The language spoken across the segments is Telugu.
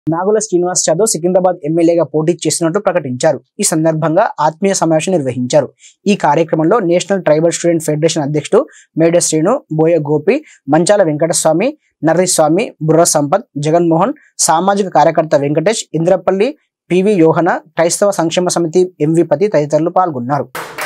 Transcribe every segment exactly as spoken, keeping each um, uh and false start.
నాగుల శ్రీనివాస్ యాదవ్ సికింద్రాబాద్ ఎమ్మెల్యేగా పోటీ చేస్తున్నట్లు ప్రకటించారు. ఈ సందర్భంగా ఆత్మీయ సమావేశం నిర్వహించారు. ఈ కార్యక్రమంలో నేషనల్ ట్రైబల్ స్టూడెంట్ ఫెడరేషన్ అధ్యక్షుడు మేడ శ్రీను, బోయ గోపి, మంచాల వెంకటస్వామి, నర్రిస్వామి, బుర్ర సంపత్, జగన్మోహన్, సామాజిక కార్యకర్త వెంకటేష్, ఇంద్రపల్లి, పివి యోహన, క్రైస్తవ సంక్షేమ సమితి ఎంవిపతి తదితరులు పాల్గొన్నారు.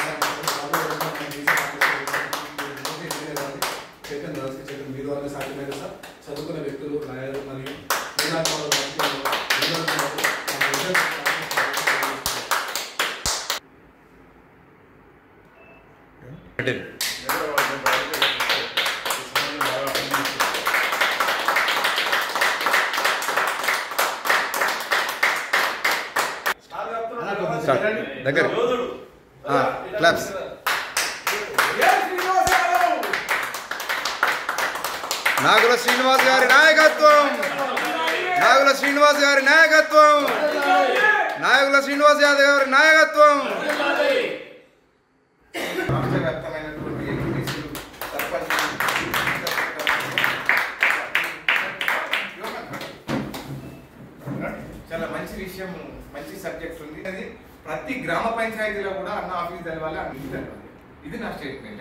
దగ్గర క్లాప్స్ నాగుల శ్రీనివాస్ గారి నాయకత్వం నాగుల శ్రీనివాస్ గారి నాయకత్వం నాగుల శ్రీనివాస్ యాదవ్ గారి నాయకత్వం చాలా మంచి విషయం, మంచి సబ్జెక్ట్ ఉంది. అది ప్రతి గ్రామ పంచాయతీలో కూడా అన్న ఆఫీస్ తెలవాలి, అన్న ఇంటి తెలవాలి. ఇది నా స్టేట్మెంట్.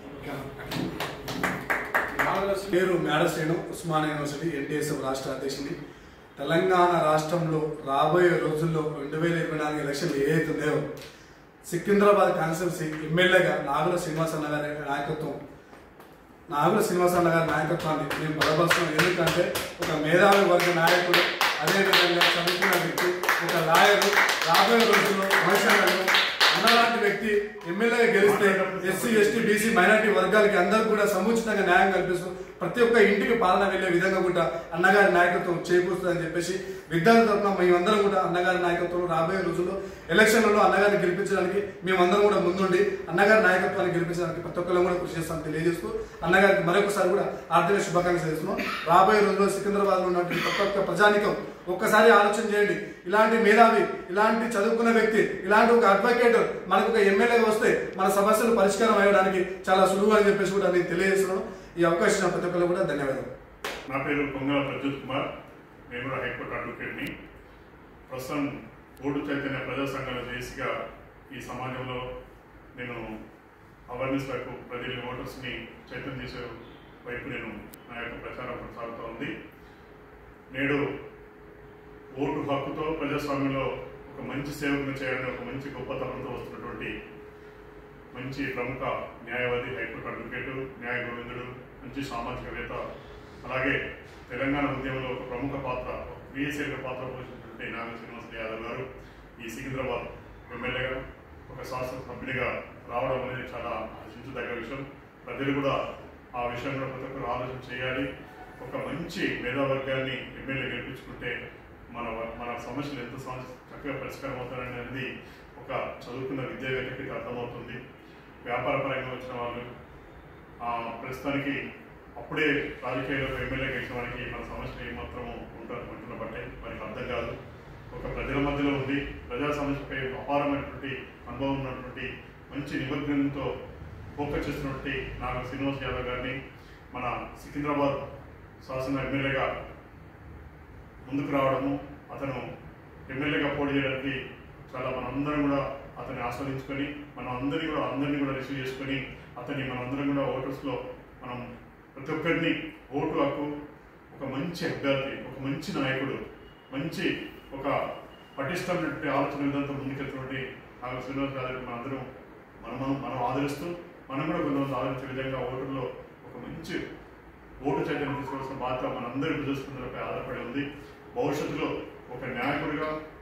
పేరు మేడ శ్రీను, ఉస్మానియా యూనివర్సిటీ ఎన్టీఎస్ఎఫ్ రాష్ట్ర అధ్యక్షుడి. తెలంగాణ రాష్ట్రంలో రాబోయే రోజుల్లో రెండు వేల ఇరవై నాలుగు ఎలక్షన్లు ఏదైతే ఉన్నాయో సికింద్రాబాద్ కాన్స్టిట్యున్సీ ఎమ్మెల్యేగా నాగుల శ్రీనివాస్ అన్న గారి నాయకత్వం నాగుల శ్రీనివాస్ అన్న గారి నాయకత్వాన్ని మేము బలపరుస్తున్నాం. ఎందుకంటే ఒక మేధావి వర్గ నాయకుడు, అదేవిధంగా చదువుకున్న వ్యక్తి, ఒక లాయరు, రాబోయే రోజుల్లో భవిష్యత్తులో అన్నలాంటి వ్యక్తి ఎమ్మెల్యేగా గెలిస్తే ఎస్సీ ఎస్టీ బీసీ మైనార్టీ వర్గాలకి అందరికీ కూడా సముచితంగా న్యాయం కల్పిస్తూ ప్రతి ఒక్క ఇంటికి పాలన వెళ్లే విధంగా కూడా అన్నగారి నాయకత్వం చేకూరుస్తుందని చెప్పేసి విద్యార్థుల తరఫున మేమందరం కూడా అన్నగారి నాయకత్వంలో రాబోయే రోజుల్లో ఎలక్షన్లలో అన్నగారిని గెలిపించడానికి మేమందరం కూడా ముందుండి అన్నగారి నాయకత్వాన్ని గెలిపించడానికి ప్రతి ఒక్కరు కూడా కృషి చేస్తామని తెలియజేస్తూ అన్నగారికి మరొకసారి కూడా ఆర్థిక శుభాకాంక్షలు చేస్తున్నాం. రాబోయే రోజుల్లో సికింద్రాబాద్ లో ఉన్నటువంటి ప్రతి ఒక్క ప్రజానికం ఒక్కసారి ఆలోచన చేయండి. ఇలాంటి మేధావి, ఇలాంటి చదువుకున్న వ్యక్తి, ఇలాంటి ఒక అడ్వకేట్ మనకు ఒక ఎమ్మెల్యేగా వస్తే మన సమస్యలు పరిష్కారం అయ్యడానికి చాలా సులువు అని చెప్పేసి కూడా నేను తెలియజేస్తున్నాను. ఈ అవకాశం ప్రతి ఒక్కరు కూడా ధన్యవాదాలు. నా పేరు పొంగల ప్రజ్యోత్ కుమార్, నేను కూడా హైకోర్టు అడ్వకేట్ని. ప్రస్తుతం ఓటు చైతన్య ప్రజా సంఘాల జేసీగా ఈ సమాజంలో నేను అవేర్నెస్ వైపు ప్రజల ఓటర్స్ని చైతన్యం చేసే వైపు నేను నా యొక్క ప్రచారం కొనసాగుతూ ఉంది. నేడు ఓటు హక్కుతో ప్రజాస్వామ్యంలో ఒక మంచి సేవకుని చేయాలని ఒక మంచి గొప్పతనంతో వస్తున్నటువంటి మంచి ప్రముఖ న్యాయవాది, హైకోర్టు అడ్వకేటు, న్యాయ గోవిందుడు, మంచి సామాజికవేత్త, అలాగే తెలంగాణ ఉద్యమంలో ఒక ప్రముఖ పాత్ర, క్రియాశీలక పాత్ర పోషించినటువంటి నాగుల శ్రీనివాస్ యాదవ్ గారు ఈ సికింద్రాబాద్ ఎమ్మెల్యేగా ఒక శాసన సభ్యునిగా రావడం అనేది చాలా ఆశించదగ్గ విషయం. ప్రజలు కూడా ఆ విషయంలో ప్రతి ఒక్కరు ఆలోచన చేయాలి. ఒక మంచి మేధావర్గాన్ని ఎమ్మెల్యే గెలిపించుకుంటే మన మన సమస్యలు ఎంత చక్కగా పరిష్కారం అవుతారనేది ఒక చదువుకున్న విద్యావేత్తకి అర్థమవుతుంది. వ్యాపార పరంగా వచ్చిన వాళ్ళు ప్రస్తుతానికి అప్పుడే రాజకీయాల్లో ఎమ్మెల్యే గెలిచిన వారికి మన సమస్యలు ఏమాత్రము ఉంటారు అంటున్న బట్టే మనకి అర్థం కాదు. ఒక ప్రజల మధ్యలో ఉండి ప్రజా సమస్యపై అపారమైనటువంటి అనుభవం ఉన్నటువంటి మంచి నిమగ్నంతో ఫోకస్ చేస్తున్నటువంటి నాగుల శ్రీనివాస్ యాదవ్ గారిని మన సికింద్రాబాద్ శాసన ఎమ్మెల్యేగా ముందుకు రావడము, అతను ఎమ్మెల్యేగా పోటీ చేయడానికి చాలా మనందరం కూడా అతన్ని ఆస్వాదించుకొని మనం అందరినీ కూడా అందరినీ కూడా రిసీవ్ చేసుకొని అతన్ని మనందరం కూడా ఓటర్స్లో మనం ప్రతి ఒక్కరిని ఓటు హక్కు, ఒక మంచి అభ్యర్థి, ఒక మంచి నాయకుడు, మంచి ఒక పటిష్టమైనటువంటి ఆలోచన విధానంతో ముందుకెళ్తున్నటువంటి నాగుల శ్రీనివాస్ యాదవ్ మనందరం మనం మనం మనం ఆదరిస్తూ మనం కూడా కొంతమంది ఆదరించే విధంగా ఓటర్లో ఒక మంచి ఓటు చైతన్యం తీసుకోవాల్సిన బాధ్యత మనందరి ప్రజాస్పందనపై ఆధారపడి ఉంది. భవిష్యత్తులో ఒక నాయకుడిగా